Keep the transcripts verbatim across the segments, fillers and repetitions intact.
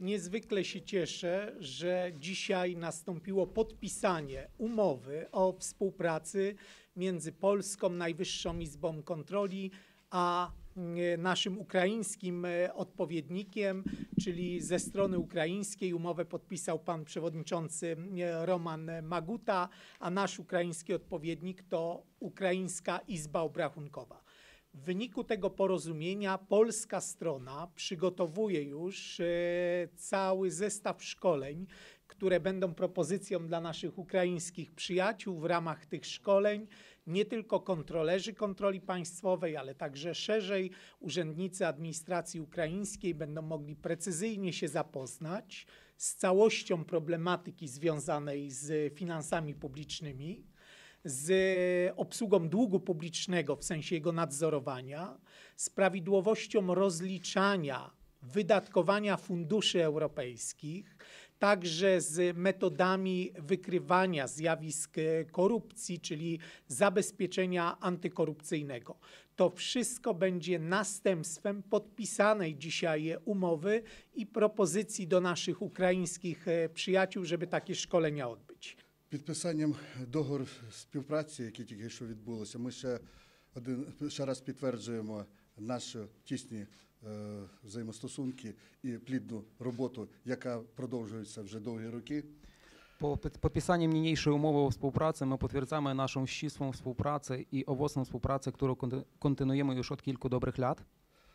Niezwykle się cieszę, że dzisiaj nastąpiło podpisanie umowy o współpracy między Polską Najwyższą Izbą Kontroli a naszym ukraińskim odpowiednikiem, czyli ze strony ukraińskiej umowę podpisał pan przewodniczący Roman Maguta, a nasz ukraiński odpowiednik to Ukraińska Izba Obrachunkowa. W wyniku tego porozumienia polska strona przygotowuje już cały zestaw szkoleń, które będą propozycją dla naszych ukraińskich przyjaciół. W ramach tych szkoleń nie tylko kontrolerzy kontroli państwowej, ale także szerzej urzędnicy administracji ukraińskiej będą mogli precyzyjnie się zapoznać z całością problematyki związanej z finansami publicznymi, z obsługą długu publicznego w sensie jego nadzorowania, z prawidłowością rozliczania wydatkowania funduszy europejskich, także z metodami wykrywania zjawisk korupcji, czyli zabezpieczenia antykorupcyjnego. To wszystko będzie następstwem podpisanej dzisiaj umowy i propozycji do naszych ukraińskich przyjaciół, żeby takie szkolenia odbyć. Підписанням договору співпраці, який тільки що відбулося, ми ще один ще раз підтверджуємо наші тісні е, взаємостосунки і плідну роботу, яка продовжується вже довгі роки. Po podpisaniem niniejszej umowy o współpracy my potwierdzamy naszą ścisłą współpracę i owocną współpracę, którą kontynuujemy już od kilku dobrych lat.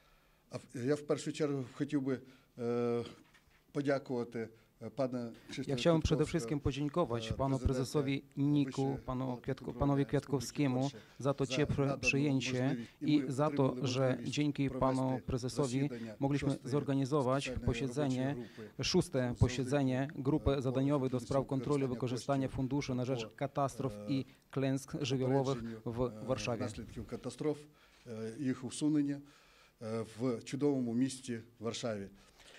А я в першу чергу хотів би е, подякувати Ja chciałem przede wszystkim podziękować panu prezesowi Niku, panu Kwiatko, panowi Kwiatkowskiemu za to ciepłe przyjęcie i za to, że dzięki panu prezesowi mogliśmy zorganizować posiedzenie, szóste posiedzenie grupy zadaniowej do spraw kontroli wykorzystania funduszy na rzecz katastrof i klęsk żywiołowych w Warszawie. Наслідків катастроф, їх усунення w cudownym mieście w Warszawie.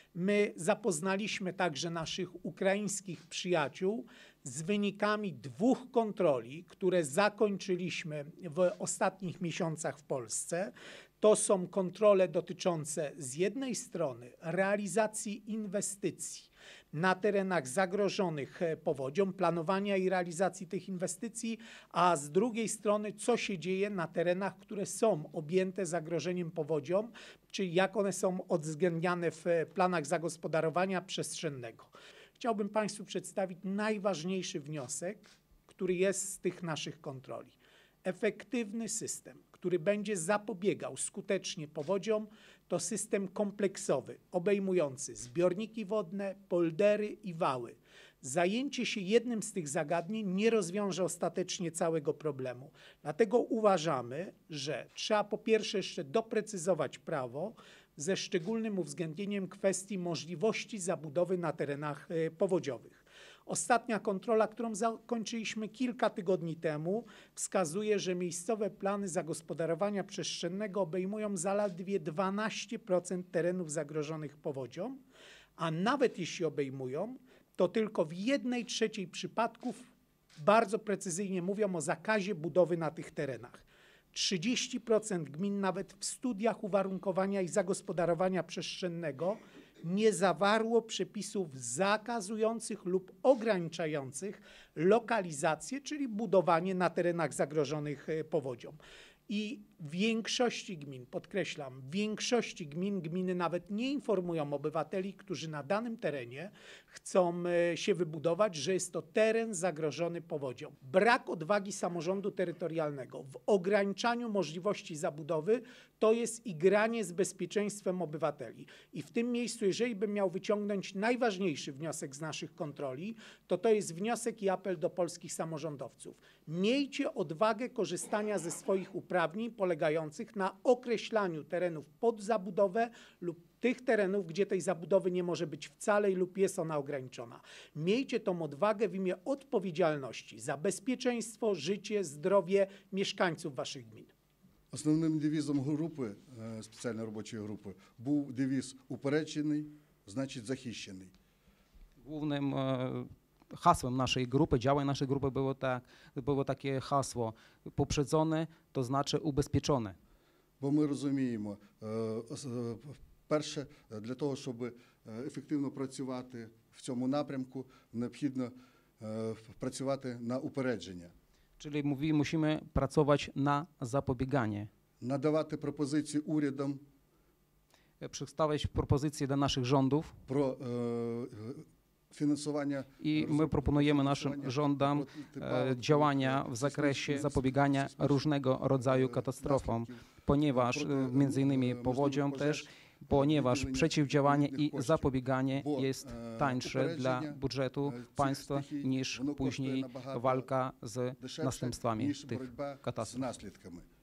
My zapoznaliśmy także naszych ukraińskich przyjaciół z wynikami dwóch kontroli, które zakończyliśmy w ostatnich miesiącach w Polsce. To są kontrole dotyczące z jednej strony realizacji inwestycji na terenach zagrożonych powodzią, planowania i realizacji tych inwestycji, a z drugiej strony co się dzieje na terenach, które są objęte zagrożeniem powodzią, czyli jak one są uwzględniane w planach zagospodarowania przestrzennego. Chciałbym Państwu przedstawić najważniejszy wniosek, który jest z tych naszych kontroli. Efektywny system, który będzie zapobiegał skutecznie powodziom, to system kompleksowy, obejmujący zbiorniki wodne, poldery i wały. Zajęcie się jednym z tych zagadnień nie rozwiąże ostatecznie całego problemu. Dlatego uważamy, że trzeba po pierwsze jeszcze doprecyzować prawo ze szczególnym uwzględnieniem kwestii możliwości zabudowy na terenach powodziowych. Ostatnia kontrola, którą zakończyliśmy kilka tygodni temu, wskazuje, że miejscowe plany zagospodarowania przestrzennego obejmują zaledwie dwanaście procent terenów zagrożonych powodzią, a nawet jeśli obejmują, to tylko w jednej trzeciej przypadków bardzo precyzyjnie mówią o zakazie budowy na tych terenach. trzydzieści procent gmin nawet w studiach uwarunkowania i zagospodarowania przestrzennego nie zawarło przepisów zakazujących lub ograniczających lokalizację, czyli budowanie na terenach zagrożonych powodzią. I w większości gmin, podkreślam, w większości gmin, gminy nawet nie informują obywateli, którzy na danym terenie chcą się wybudować, że jest to teren zagrożony powodzią. Brak odwagi samorządu terytorialnego w ograniczaniu możliwości zabudowy to jest igranie z bezpieczeństwem obywateli. I w tym miejscu, jeżeli bym miał wyciągnąć najważniejszy wniosek z naszych kontroli, to to jest wniosek i apel do polskich samorządowców. Miejcie odwagę korzystania ze swoich uprawnień polegających na określaniu terenów pod zabudowę lub tych terenów, gdzie tej zabudowy nie może być wcale lub jest ona ograniczona. Miejcie tą odwagę w imię odpowiedzialności za bezpieczeństwo, życie, zdrowie mieszkańców waszych gmin. Основним девізом групи, спеціальної робочої групи, був девіз «Упереджений, значить захищений». Głównym hasłem naszej grupy, działań naszej grupy było, tak, było takie hasło: poprzedzony, to znaczy ubezpieczony. Бо ми розуміємо, перше, для того, щоб е, ефективно працювати в цьому напрямку, необхідно е, працювати на упередження. Czyli mówi, musimy pracować na zapobieganie. Надавати пропозиції урядам Przedstawiać propozycje dla naszych rządów про е, фінансування. i my proponujemy naszym rządom e, działania w zakresie zapobiegania różnego rodzaju katastrofom, ponieważ e, między innymi powodziom też, ponieważ przeciwdziałanie i zapobieganie jest tańsze dla budżetu państwa niż później walka z następstwami tych katastrof.